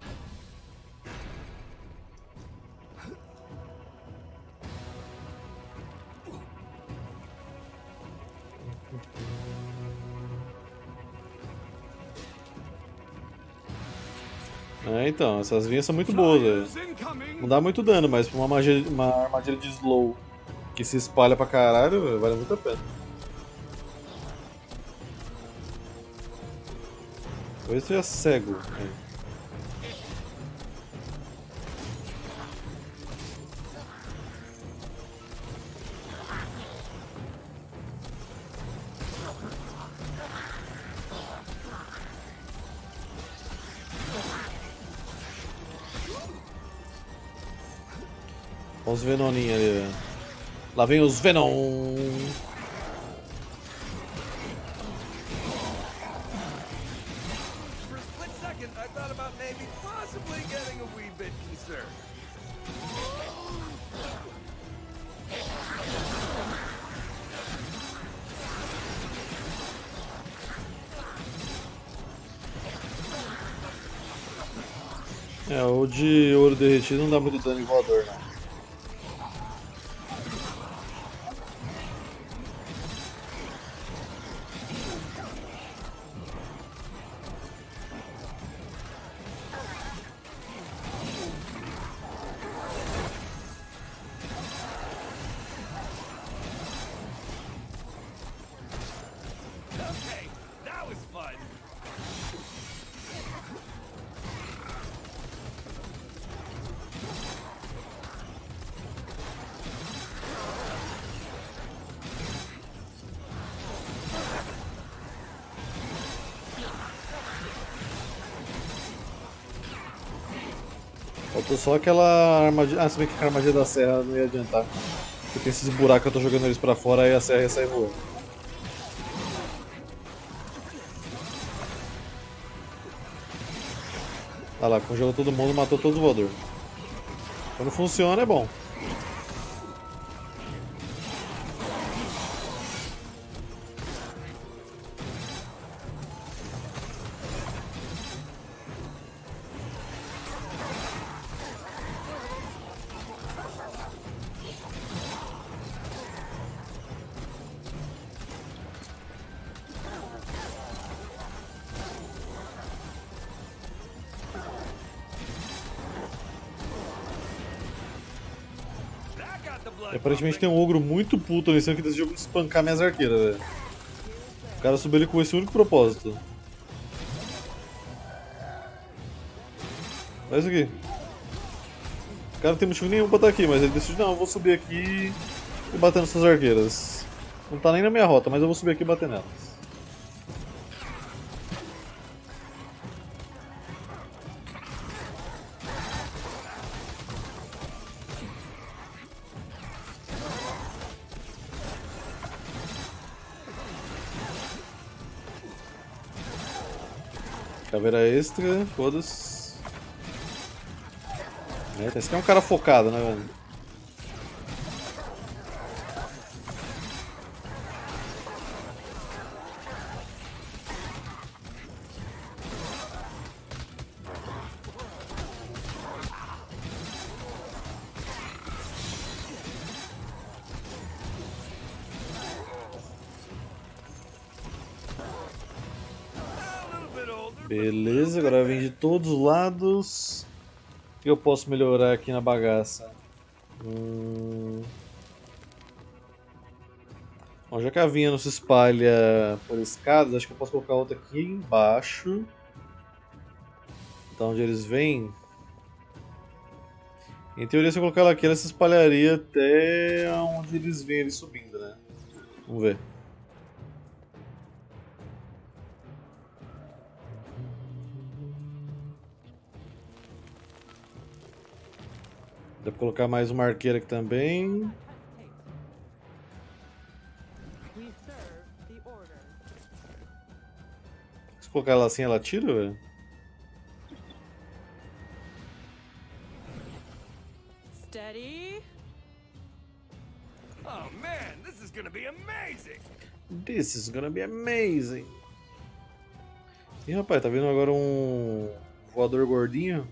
É, então, essas vinhas são muito boas, velho. Não dá muito dano, mas pra uma armadilha de slow que se espalha pra caralho, véio, vale muito a pena. Talvez seja cego. Né? Olha os venoninhos ali, velho. Lá vem os Venom! For a split second, I thought about maybe possibly getting a wee bit concerned. É, o de ouro derretido não dá muito dano em voador, não. Okay, that was fun. Faltou só aquela armadilha. Ah, se bem que a armadilha da serra não ia adiantar. Porque tem esses buracos que eu tô jogando eles pra fora, aí a serra ia sair voando. Olha lá, congelou todo mundo, matou todo o voador. Quando funciona é bom. blood. Aparentemente tem um ogro muito puto nesse que decidiu espancar minhas arqueiras, velho. O cara subiu ele com esse único propósito. Olha isso aqui. O cara não tem motivo nenhum pra estar aqui, mas ele decidiu, não, eu vou subir aqui e bater nessas arqueiras. Não tá nem na minha rota, mas eu vou subir aqui e bater nelas. Caveira extra, foda-se. Esse aqui é um cara focado, né, velho? Beleza, agora vem de todos os lados. O que eu posso melhorar aqui na bagaça? Bom, já que a vinha não se espalha por escadas, acho que eu posso colocar outra aqui embaixo. Da onde eles vêm. Em teoria, se eu colocar ela aqui, ela se espalharia até onde eles vêm eles subindo, né? Vamos ver. Dá pra colocar mais uma arqueira aqui também. Se colocar ela assim, ela atira, velho? Steady. Oh man, this is gonna be amazing. This is gonna be amazing. Ih, rapaz, tá vendo agora um voador gordinho?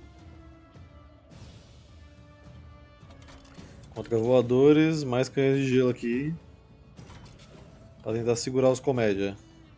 Contra voadores, mais canhões de gelo aqui. Pra tentar segurar os comédia.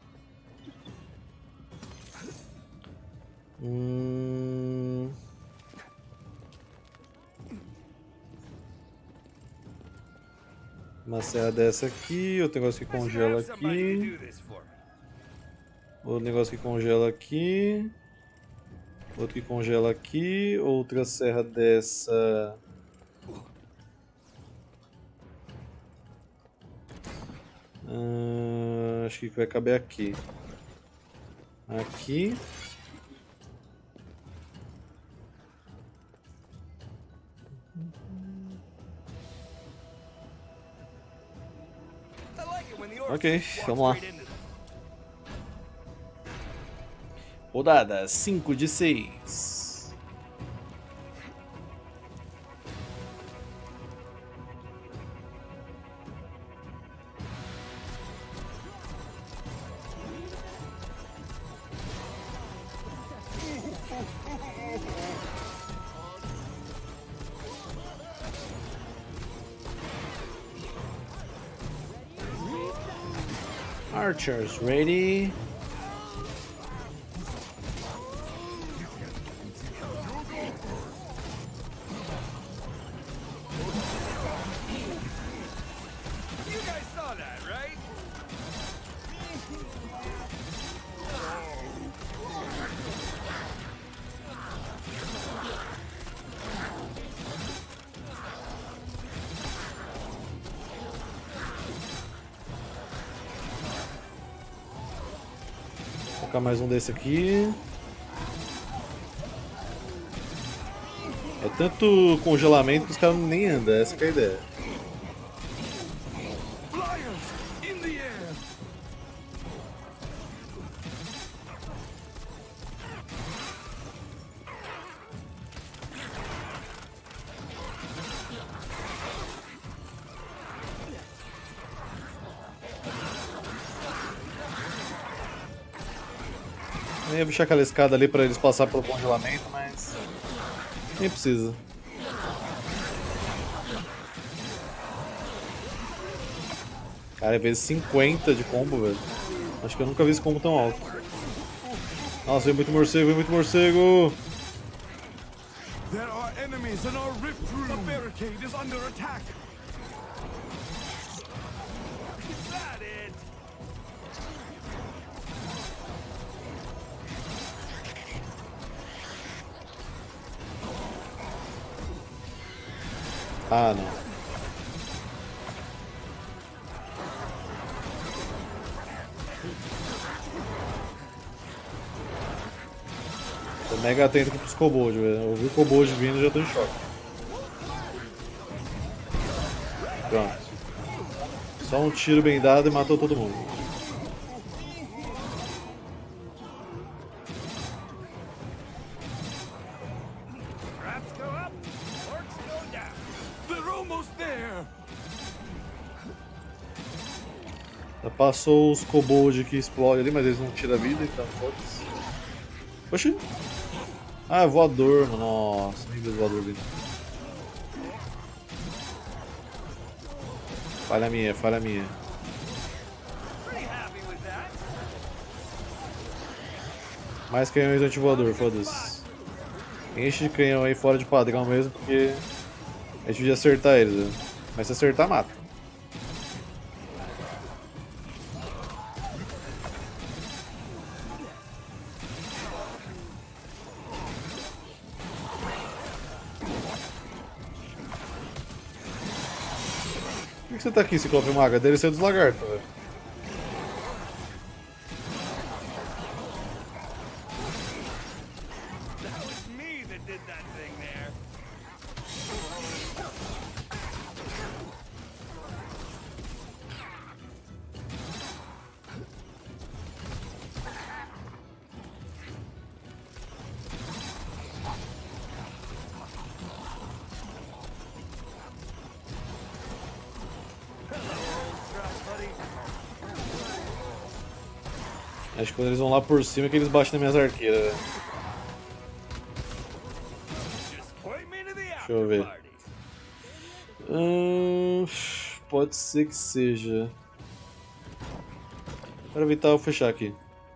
Uma serra dessa aqui, outro negócio que congela Have somebody to aqui. do this for me. Outro negócio que congela aqui. Outro que congela aqui. Outra serra dessa. Acho que vai caber aqui. Aqui. I like it when the orcs Ok, just walk vamos lá. straight into them. Rodada 5 de 6. Archers ready. You guys saw that, right? Vou colocar mais um desse aqui. É tanto congelamento que os caras nem andam, essa que é a ideia. Flyers in the air. Eu ia puxar aquela escada ali pra eles passar pelo congelamento, mas nem precisa. Cara, vezes 50 de combo, velho. Acho que eu nunca vi esse combo tão alto. Nossa, veio muito morcego, veio muito morcego. There are enemies in our rift room. The barricade is under attack. Ah, não. Tô mega atento aqui pros kobolds, velho. Eu ouvi o kobold vindo e já tô em choque. Pronto. Só um tiro bem dado e matou todo mundo. Traps go up, orcs go down. They're almost there. Já passou os kobolds que explodem ali, mas eles não tiram a vida, então foda-se. Oxi! Ah, é voador, mano. Nossa, nem vi o voador ali. Falha minha, falha minha. Pretty happy with that. Mais canhões anti-voador, foda-se. Enche de canhão aí fora de padrão mesmo, porque a gente podia acertar eles, né? Mas se acertar, mata. Por que você tá aqui, Ciclope Maga? Deve ser dos lagartos, velho. That was me that did that thing there. Acho que quando eles vão lá por cima é que eles batem nas minhas arqueiras, velho. Just point me to the Deixa eu after ver. party. Pode ser que seja. Para evitar eu fechar aqui.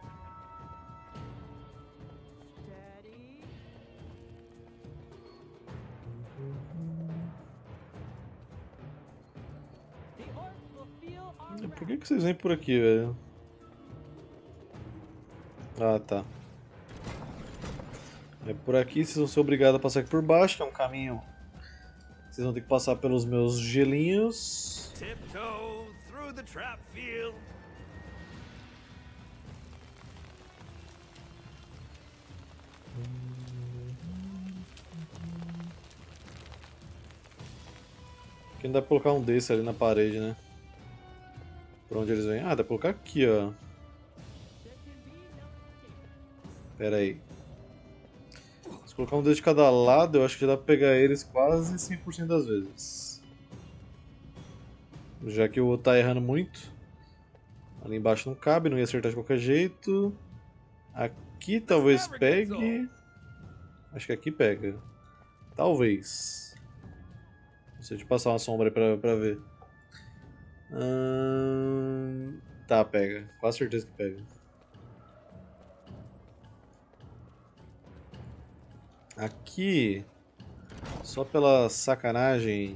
Steady. The orcs will feel our Por que vocês vêm por aqui, velho? Ah, tá. É por aqui, vocês vão ser obrigados a passar aqui por baixo, que é um caminho. Vocês vão ter que passar pelos meus gelinhos. Tiptoe through the trap field. Aqui não dá pra colocar um desse ali na parede, né? Por onde eles vêm? Ah, dá pra colocar aqui, ó. Pera aí. Se colocar um dedo de cada lado, eu acho que já dá pra pegar eles quase 100% das vezes. Já que o outro tá errando muito. Ali embaixo não cabe, não ia acertar de qualquer jeito. Aqui talvez pegue. Acho que aqui pega. Talvez. Deixa eu passar uma sombra aí pra ver. Tá, pega. Quase certeza que pega. Aqui, só pela sacanagem.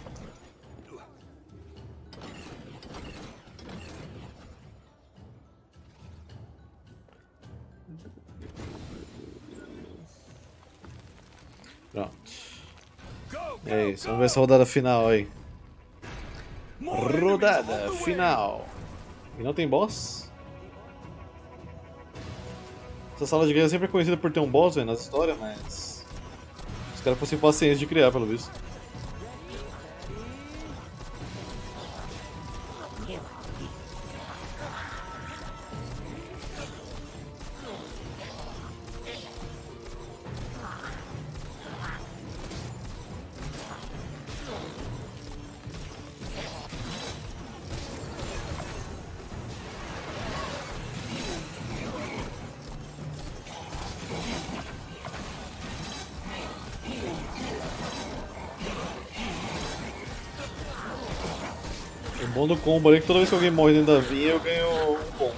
Pronto. É isso, vamos ver essa rodada final aí. Rodada final. E não tem boss? Essa sala de guerra sempre é conhecida por ter um boss, velho, nas histórias, mas os caras fossem pacientes de criar, pelo visto. O bom do combo ali é que toda vez que alguém morre dentro da vinha eu ganho um combo.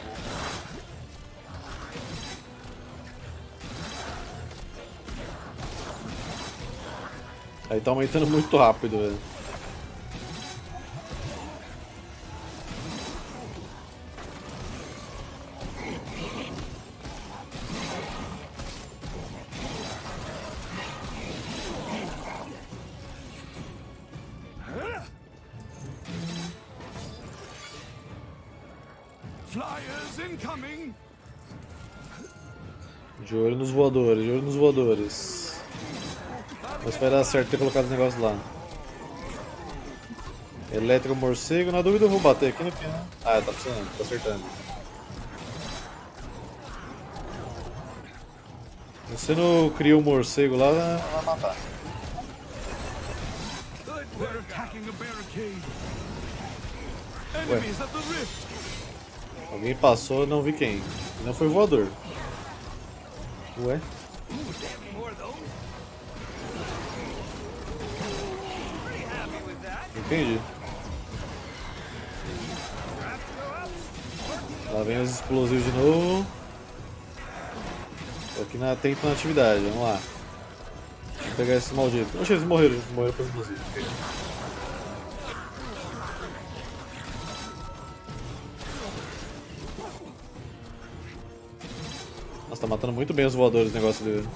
Aí tá aumentando muito rápido, velho. Flyers incoming. De olho nos voadores, de olho nos voadores. Mas vai dar certo ter colocado o negócio lá. Elétrico morcego, na dúvida eu vou bater aqui no que, né? Ah, tá funcionando, tá acertando. Você não cria um morcego lá, vai matar. They're attacking a barricade. Enemies at the rift. Alguém passou, eu não vi quem. Não foi voador. Ué? Ooh, damn, more of those? Pretty happy with that. Entendi. Lá vem os explosivos de novo. Tô aqui atento na atividade, vamos lá. Vou pegar esses malditos. Oxe, eles morreram com os explosivos. Nossa, tá matando muito bem os voadores o negócio dele.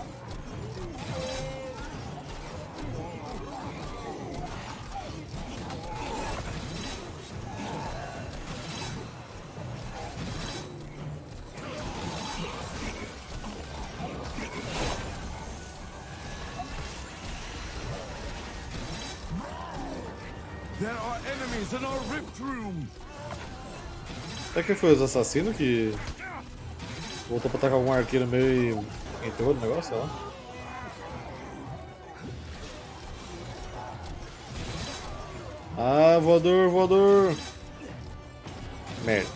There are enemies in our rift room. Será que foi os assassinos que voltou pra atacar algum arqueiro meio e enterrou no negócio, sei lá? Ah, voador, voador! Merda.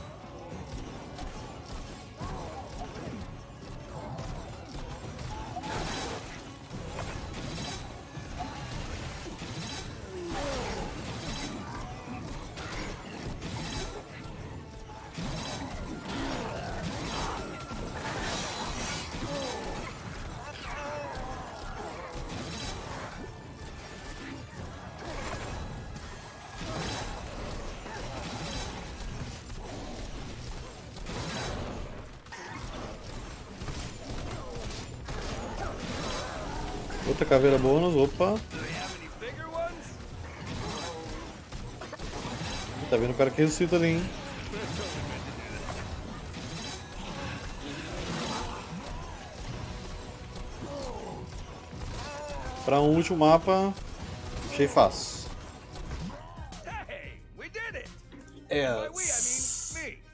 Outra caveira bônus, opa. Do they have any bigger ones? Tá vendo o cara que ressuscita ali, hein? Pra um último mapa, achei fácil. Hey, we did it! É. By we, I mean me.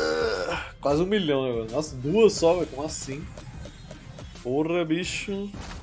Quase 1 milhão, né, mano? Nossa, duas só, velho. Como assim? Porra, bicho.